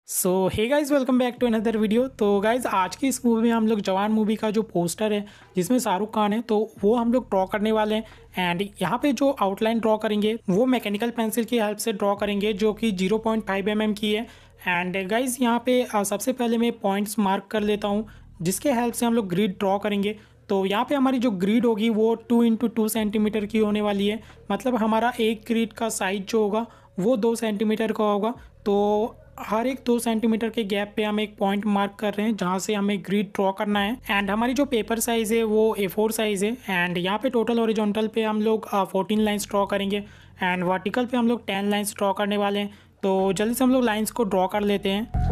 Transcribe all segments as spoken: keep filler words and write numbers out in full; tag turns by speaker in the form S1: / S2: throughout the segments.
S1: So hey guys, welcome back to another video. तो guys, आज की इस मूवी में हम लोग जवान मूवी का जो पोस्टर है जिसमें शाहरुख खान है, तो वो हम लोग ड्रॉ करने वाले हैं। एंड यहाँ पे जो आउटलाइन ड्रॉ करेंगे वो मैकेनिकल पेंसिल की हेल्प से ड्रॉ करेंगे, जो कि zero point five M M की है। एंड गाइज़, यहाँ पे अ, सबसे पहले मैं पॉइंट्स मार्क कर लेता हूँ जिसके हेल्प से हम लोग ग्रिड ड्रॉ करेंगे। तो यहाँ पे हमारी जो ग्रिड होगी वो टू इंटू टू सेंटीमीटर की होने वाली है। मतलब हमारा एक ग्रिड का साइज जो होगा वो दो सेंटीमीटर का होगा। तो हर एक दो सेंटीमीटर के गैप पे हम एक पॉइंट मार्क कर रहे हैं जहाँ से हमें ग्रिड ड्रॉ करना है। एंड हमारी जो पेपर साइज़ है वो ए फोर साइज़ है। एंड यहाँ पे टोटल हॉरिजॉन्टल पे हम लोग फोर्टीन लाइंस ड्रॉ करेंगे एंड वर्टिकल पे हम लोग टेन लाइंस ड्रॉ करने वाले हैं। तो जल्दी से हम लोग लाइंस को ड्रॉ कर लेते हैं।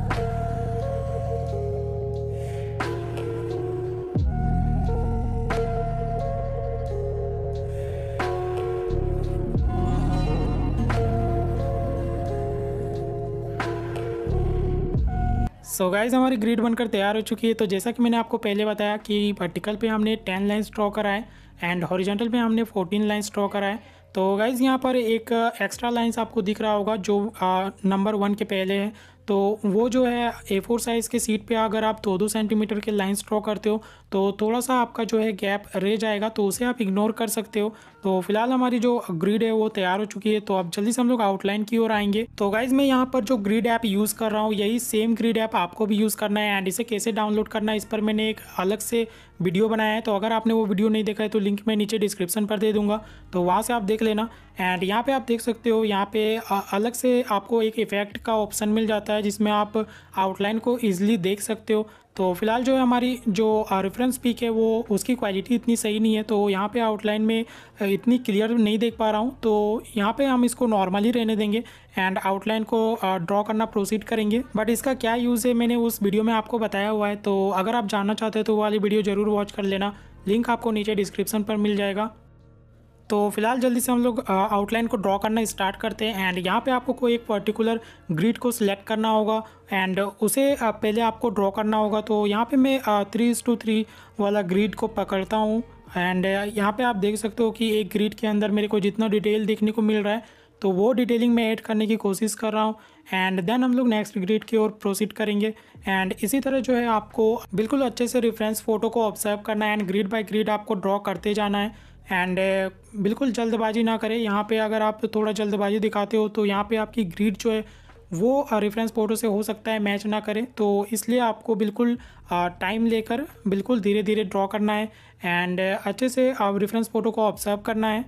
S1: सो गाइज़, हमारी ग्रिड बनकर तैयार हो चुकी है। तो जैसा कि मैंने आपको पहले बताया कि वर्टिकल पे हमने टेन लाइंस ड्रॉ करा है एंड हॉरिजॉन्टल पे हमने फोर्टीन लाइंस ड्रॉ करा है। तो गाइज़, यहाँ पर एक एक्स्ट्रा लाइंस आपको दिख रहा होगा जो नंबर वन के पहले है। तो वो जो है ए फोर साइज़ के सीट पे अगर आप दो दो सेंटीमीटर के लाइंस ड्रॉ करते हो तो थोड़ा सा आपका जो है गैप रह जाएगा, तो उसे आप इग्नोर कर सकते हो। तो फिलहाल हमारी जो ग्रिड है वो तैयार हो चुकी है। तो अब जल्दी से हम लोग आउटलाइन की ओर आएंगे। तो गाइज़, मैं यहाँ पर जो ग्रिड ऐप यूज़ कर रहा हूँ यही सेम ग्रिड ऐप आपको भी यूज़ करना है। एंड इसे कैसे डाउनलोड करना है इस पर मैंने एक अलग से वीडियो बनाया है। तो अगर आपने वो वीडियो नहीं देखा है तो लिंक मैं नीचे डिस्क्रिप्शन पर दे दूँगा, तो वहाँ से आप देख लेना। एंड यहाँ पे आप देख सकते हो, यहाँ पे अलग से आपको एक इफ़ेक्ट का ऑप्शन मिल जाता है जिसमें आप आउटलाइन को ईजिली देख सकते हो। तो फिलहाल जो है हमारी जो रेफरेंस पिक है वो उसकी क्वालिटी इतनी सही नहीं है, तो यहाँ पे आउटलाइन में इतनी क्लियर नहीं देख पा रहा हूँ। तो यहाँ पे हम इसको नॉर्मली रहने देंगे एंड आउटलाइन को ड्रॉ करना प्रोसीड करेंगे। बट इसका क्या यूज़ है मैंने उस वीडियो में आपको बताया हुआ है, तो अगर आप जानना चाहते हो तो वो वाली वीडियो ज़रूर वॉच कर लेना। लिंक आपको नीचे डिस्क्रिप्शन पर मिल जाएगा। तो फिलहाल जल्दी से हम लोग आउटलाइन को ड्रॉ करना स्टार्ट करते हैं। एंड यहाँ पे आपको कोई एक पर्टिकुलर ग्रिड को सिलेक्ट करना होगा एंड उसे uh, पहले आपको ड्रॉ करना होगा। तो यहाँ पे मैं थ्री इज टू थ्री वाला ग्रिड को पकड़ता हूँ। एंड uh, यहाँ पे आप देख सकते हो कि एक ग्रिड के अंदर मेरे को जितना डिटेल देखने को मिल रहा है तो वो डिटेलिंग में ऐड करने की कोशिश कर रहा हूँ। एंड देन हम लोग नेक्स्ट ग्रिड की ओर प्रोसीड करेंगे। एंड इसी तरह जो है आपको बिल्कुल अच्छे से रेफरेंस फ़ोटो को ऑब्जर्व करना है एंड ग्रिड बाय ग्रिड आपको ड्रॉ करते जाना है। एंड बिल्कुल जल्दबाजी ना करें। यहाँ पे अगर आप थोड़ा जल्दबाजी दिखाते हो तो यहाँ पे आपकी ग्रिड जो है वो रेफरेंस फ़ोटो से हो सकता है मैच ना करें, तो इसलिए आपको बिल्कुल टाइम लेकर बिल्कुल धीरे धीरे ड्रॉ करना है एंड अच्छे से आप रेफरेंस फ़ोटो को ऑब्जर्व करना है।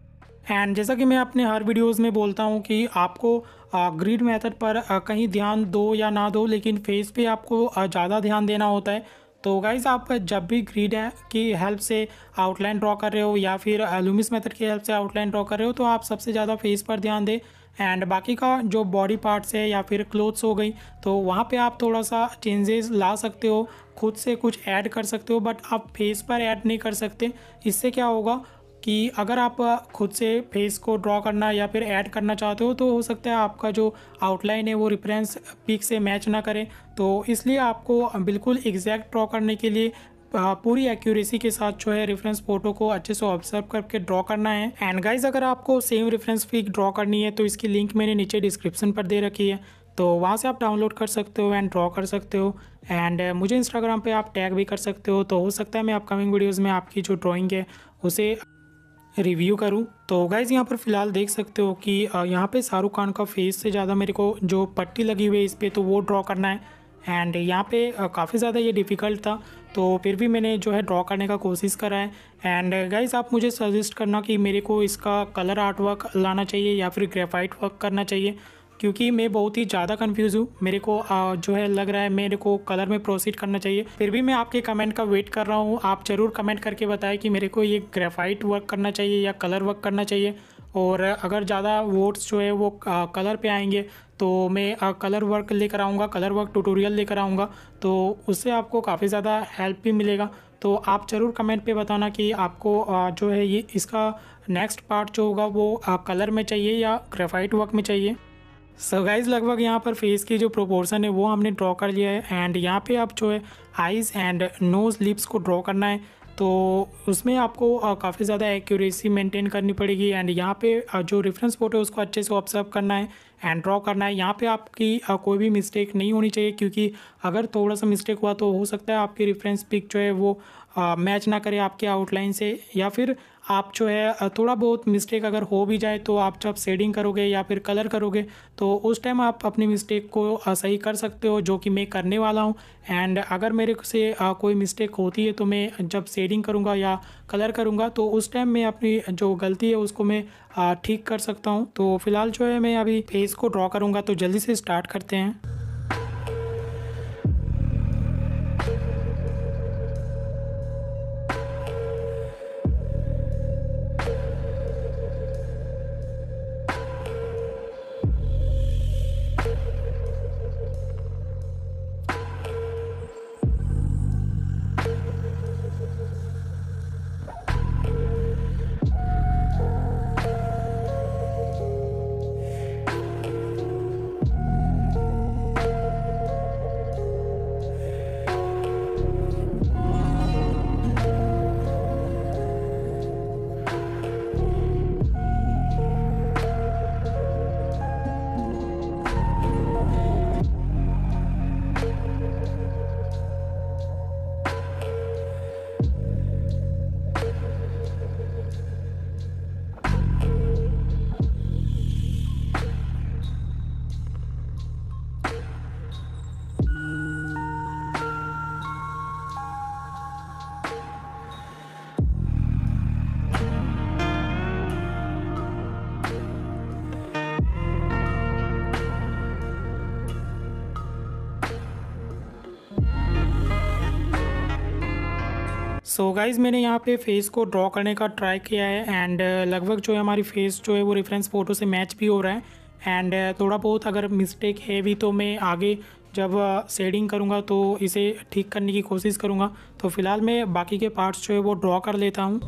S1: एंड जैसा कि मैं अपने हर वीडियोज़ में बोलता हूँ कि आपको ग्रिड मेथड पर आ, कहीं ध्यान दो या ना दो, लेकिन फेस पे आपको ज़्यादा ध्यान देना होता है। तो गाइज़, आप जब भी ग्रिड की हेल्प से आउटलाइन ड्रॉ कर रहे हो या फिर लूमिस मेथड की हेल्प से आउटलाइन ड्रॉ कर रहे हो तो आप सबसे ज़्यादा फेस पर ध्यान दें। एंड बाकी का जो बॉडी पार्ट्स है या फिर क्लोथ्स हो गई तो वहाँ पे आप थोड़ा सा चेंजेस ला सकते हो, खुद से कुछ ऐड कर सकते हो, बट आप फेस पर ऐड नहीं कर सकते। इससे क्या होगा कि अगर आप खुद से फेस को ड्रॉ करना या फिर ऐड करना चाहते हो तो हो सकता है आपका जो आउटलाइन है वो रेफरेंस पिक से मैच ना करे। तो इसलिए आपको बिल्कुल एग्जैक्ट ड्रॉ करने के लिए पूरी एक्यूरेसी के साथ जो है रेफरेंस फ़ोटो को अच्छे से ऑब्जर्व करके ड्रॉ करना है। एंड गाइज, अगर आपको सेम रेफरेंस पिक ड्रॉ करनी है तो इसकी लिंक मैंने नीचे डिस्क्रिप्शन पर दे रखी है, तो वहाँ से आप डाउनलोड कर सकते हो एंड ड्रॉ कर सकते हो। एंड मुझे इंस्टाग्राम पे आप टैग भी कर सकते हो, तो हो सकता है मैं अपकमिंग वीडियोज़ में आपकी जो ड्रॉइंग है उसे रिव्यू करूं। तो गाइज़, यहाँ पर फिलहाल देख सकते हो कि यहाँ पे शाहरुख खान का फेस से ज़्यादा मेरे को जो पट्टी लगी हुई है इस पर तो वो ड्रॉ करना है। एंड यहाँ पे काफ़ी ज़्यादा ये डिफ़िकल्ट था, तो फिर भी मैंने जो है ड्रॉ करने का कोशिश करा है। एंड गाइज़, आप मुझे सजेस्ट करना कि मेरे को इसका कलर आर्ट वर्क लाना चाहिए या फिर ग्रेफाइट वर्क करना चाहिए, क्योंकि मैं बहुत ही ज़्यादा कंफ्यूज हूँ। मेरे को आ, जो है लग रहा है मेरे को कलर में प्रोसीड करना चाहिए। फिर भी मैं आपके कमेंट का वेट कर रहा हूँ। आप ज़रूर कमेंट करके बताएं कि मेरे को ये ग्रेफाइट वर्क करना चाहिए या कलर वर्क करना चाहिए। और अगर ज़्यादा वोट्स जो है वो आ, कलर पे आएंगे तो मैं आ, कलर वर्क लेकर आऊँगा, कलर वर्क ट्यूटोरियल लेकर आऊँगा, तो उससे आपको काफ़ी ज़्यादा हेल्प भी मिलेगा। तो आप ज़रूर कमेंट पे बताना कि आपको आ, जो है ये इसका नेक्स्ट पार्ट जो होगा वो आ, कलर में चाहिए या ग्रेफाइट वर्क में चाहिए। सो गाइज़, लगभग यहाँ पर फेस की जो प्रोपोर्शन है वो हमने ड्रॉ कर लिया है। एंड यहाँ पे आप जो है आइज़ एंड नोज़ लिप्स को ड्रॉ करना है, तो उसमें आपको काफ़ी ज़्यादा एक्यूरेसी मेंटेन करनी पड़ेगी। एंड यहाँ पे जो रेफरेंस फोटो है उसको अच्छे से ऑब्जर्व करना है एंड ड्रॉ करना है। यहाँ पे आपकी आ, कोई भी मिस्टेक नहीं होनी चाहिए, क्योंकि अगर थोड़ा सा मिस्टेक हुआ तो हो सकता है आपकी रेफरेंस पिक जो है वो मैच ना करे आपके आउटलाइन से, या फिर आप जो है थोड़ा बहुत मिस्टेक अगर हो भी जाए तो आप जब शेडिंग करोगे या फिर कलर करोगे तो उस टाइम आप अपनी मिस्टेक को सही कर सकते हो, जो कि मैं करने वाला हूँ। एंड अगर मेरे से कोई मिस्टेक होती है तो मैं जब शेडिंग करूँगा या कलर करूँगा तो उस टाइम मैं अपनी जो गलती है उसको मैं ठीक कर सकता हूँ। तो फिलहाल जो है मैं अभी फेस को ड्रॉ करूँगा, तो जल्दी से स्टार्ट करते हैं। सो so गाइज़ मैंने यहाँ पे फेस को ड्रॉ करने का ट्राई किया है एंड लगभग जो है हमारी फेस जो है वो रेफरेंस फ़ोटो से मैच भी हो रहा है। एंड थोड़ा बहुत अगर मिस्टेक है भी तो मैं आगे जब शेडिंग करूँगा तो इसे ठीक करने की कोशिश करूँगा। तो फ़िलहाल मैं बाकी के पार्ट्स जो है वो ड्रॉ कर लेता हूँ।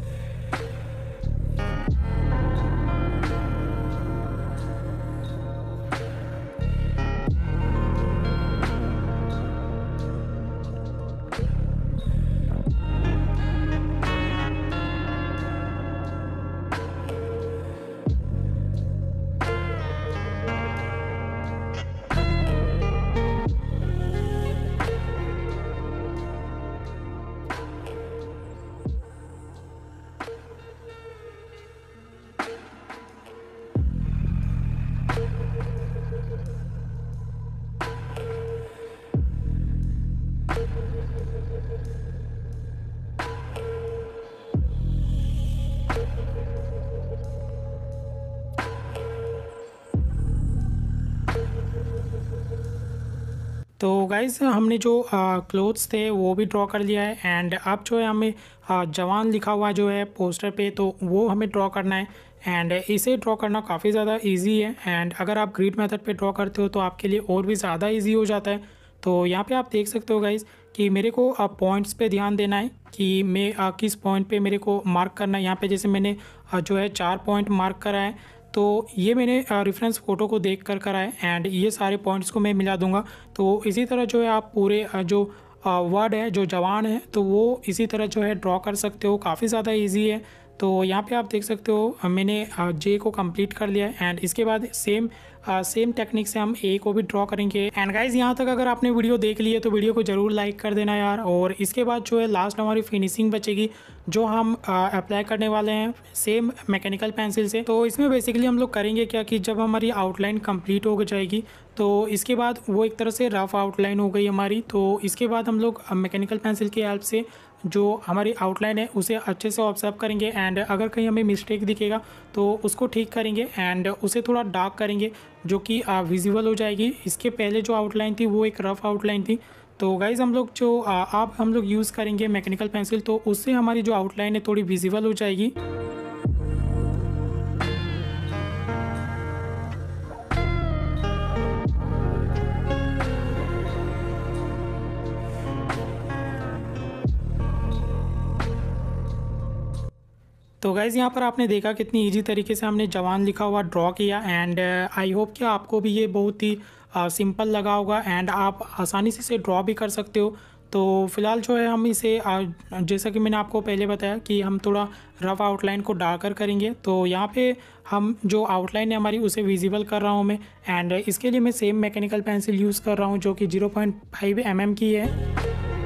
S1: तो गाइज़ हमने जो क्लोथ्स थे वो भी ड्रॉ कर लिया है एंड अब जो है हमें आ, जवान लिखा हुआ जो है पोस्टर पे तो वो हमें ड्रॉ करना है। एंड इसे ड्रॉ करना काफ़ी ज़्यादा इजी है एंड अगर आप ग्रिड मेथड पे ड्रॉ करते हो तो आपके लिए और भी ज़्यादा इजी हो जाता है। तो यहाँ पे आप देख सकते हो गाइज़ कि मेरे को पॉइंट्स पे ध्यान देना है कि मैं आ, किस पॉइंट पे मेरे को मार्क करना है। यहाँ पे जैसे मैंने आ, जो है चार पॉइंट मार्क करा है, तो ये मैंने रेफरेंस फ़ोटो को देख कर करा है एंड ये सारे पॉइंट्स को मैं मिला दूंगा। तो इसी तरह जो है आप पूरे जो वर्ड है जो जवान है तो वो इसी तरह जो है ड्रॉ कर सकते हो, काफ़ी ज़्यादा इजी है। तो यहाँ पे आप देख सकते हो मैंने जे को कंप्लीट कर लिया है एंड इसके बाद सेम सेम टेक्निक से हम ए को भी ड्रॉ करेंगे। एंड गाइज यहाँ तक अगर आपने वीडियो देख ली है तो वीडियो को ज़रूर लाइक कर देना यार। और इसके बाद जो है लास्ट हमारी फिनिशिंग बचेगी जो हम अप्लाई करने वाले हैं सेम मैकेनिकल पेंसिल से। तो इसमें बेसिकली हम लोग करेंगे क्या कि जब हमारी आउटलाइन कंप्लीट हो जाएगी तो इसके बाद वो एक तरह से रफ आउटलाइन हो गई हमारी, तो इसके बाद हम लोग मैकेनिकल पेंसिल की हेल्प से जो हमारी आउटलाइन है उसे अच्छे से ऑब्जर्व करेंगे एंड अगर कहीं हमें मिस्टेक दिखेगा तो उसको ठीक करेंगे एंड उसे थोड़ा डार्क करेंगे जो कि विजिबल हो जाएगी। इसके पहले जो आउटलाइन थी वो एक रफ आउटलाइन थी। तो गाइज़ हम लोग जो आप हम लोग यूज़ करेंगे मैकेनिकल पेंसिल तो उससे हमारी जो आउटलाइन है थोड़ी विजिबल हो जाएगी। तो गाइज़ यहाँ पर आपने देखा कितनी इजी तरीके से हमने जवान लिखा हुआ ड्रॉ किया एंड आई होप कि आपको भी ये बहुत ही सिंपल लगा होगा एंड आप आसानी से इसे ड्रॉ भी कर सकते हो। तो फ़िलहाल जो है हम इसे आ, जैसा कि मैंने आपको पहले बताया कि हम थोड़ा रफ़ आउटलाइन को डार्कर करेंगे। तो यहाँ पे हम जो आउटलाइन है हमारी उसे विजिबल कर रहा हूँ मैं। एंड इसके लिए मैं सेम मैकेनिकल पेंसिल यूज़ कर रहा हूँ जो कि zero point five M M की है।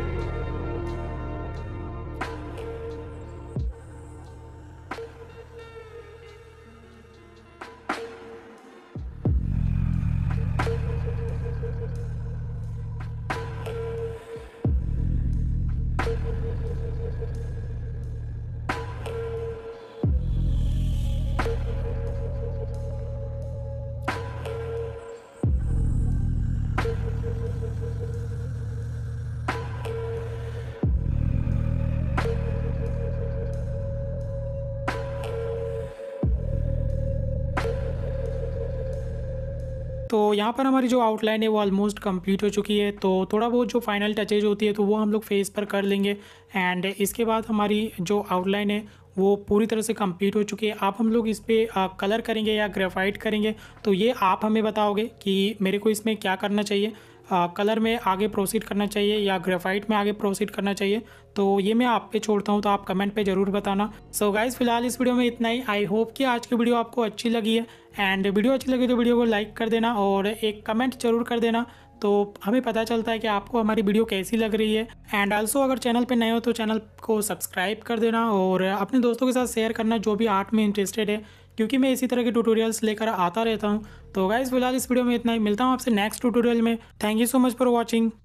S1: तो यहाँ पर हमारी जो आउटलाइन है वो ऑलमोस्ट कंप्लीट हो चुकी है। तो थोड़ा बहुत जो फाइनल टचेज होती है तो वो हम लोग फेस पर कर लेंगे। एंड इसके बाद हमारी जो आउटलाइन है वो पूरी तरह से कंप्लीट हो चुकी है। आप हम लोग इस पर कलर करेंगे या ग्रेफाइट करेंगे तो ये आप हमें बताओगे कि मेरे को इसमें क्या करना चाहिए, कलर में आगे प्रोसीड करना चाहिए या ग्रेफाइट में आगे प्रोसीड करना चाहिए। तो ये मैं आप पे छोड़ता हूँ, तो आप कमेंट पे ज़रूर बताना। सो गाइज़ फिलहाल इस वीडियो में इतना ही। आई होप कि आज की वीडियो आपको अच्छी लगी है। एंड वीडियो अच्छी लगी तो वीडियो को लाइक कर देना और एक कमेंट जरूर कर देना, तो हमें पता चलता है कि आपको हमारी वीडियो कैसी लग रही है। एंड आल्सो अगर चैनल पे नए हो तो चैनल को सब्सक्राइब कर देना और अपने दोस्तों के साथ शेयर करना जो भी आर्ट में इंटरेस्टेड है, क्योंकि मैं इसी तरह के ट्यूटोरियल्स लेकर आता रहता हूँ। तो गाइज़ फिलहाल इस वीडियो में इतना ही। मिलता हूँ आपसे नेक्स्ट ट्यूटोरियल में। Thank you so much for watching.